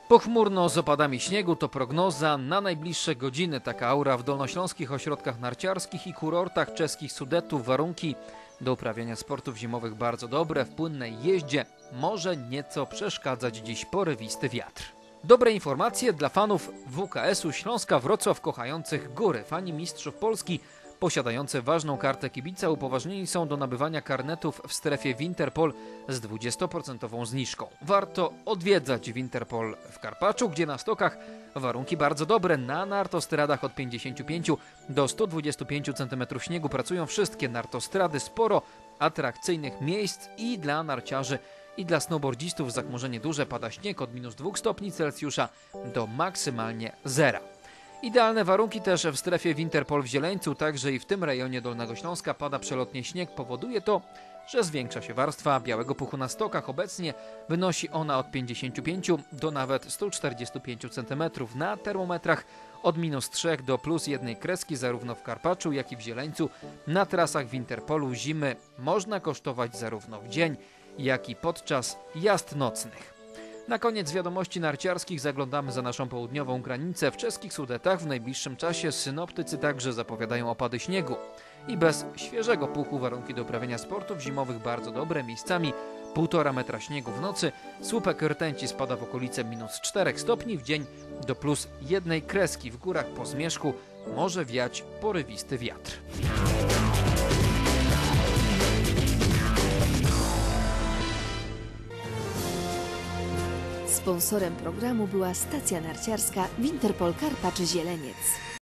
Pochmurno z opadami śniegu to prognoza na najbliższe godziny. Taka aura w dolnośląskich ośrodkach narciarskich i kurortach czeskich Sudetów. Warunki do uprawiania sportów zimowych bardzo dobre. W płynnej jeździe może nieco przeszkadzać dziś porywisty wiatr. Dobre informacje dla fanów WKS-u Śląska Wrocław kochających góry. Fani mistrzów Polski posiadający ważną kartę kibica upoważnieni są do nabywania karnetów w strefie Winterpol z 20% zniżką. Warto odwiedzać Winterpol w Karpaczu, gdzie na stokach warunki bardzo dobre. Na nartostradach od 55 do 125 cm śniegu pracują wszystkie nartostrady. Sporo atrakcyjnych miejsc i dla narciarzy, i dla snowboardzistów. Zachmurzenie duże, pada śnieg od -2 stopni Celsjusza do maksymalnie 0. Idealne warunki też w strefie Winterpol w Zieleńcu, także i w tym rejonie Dolnego Śląska pada przelotnie śnieg. Powoduje to, że zwiększa się warstwa białego puchu na stokach. Obecnie wynosi ona od 55 do nawet 145 cm. Na termometrach od -3 do +1 kreski zarówno w Karpaczu, jak i w Zieleńcu. Na trasach Winterpolu zimy można kosztować zarówno w dzień, jak i podczas jazd nocnych. Na koniec wiadomości narciarskich zaglądamy za naszą południową granicę. W czeskich Sudetach w najbliższym czasie synoptycy także zapowiadają opady śniegu. I bez świeżego puchu warunki do uprawiania sportów zimowych bardzo dobre. Miejscami 1,5 metra śniegu w nocy. Słupek rtęci spada w okolice -4 stopni. W dzień do +1 kreski. W górach po zmierzchu może wiać porywisty wiatr. Sponsorem programu była stacja narciarska Winterpol Karpacz Zieleniec.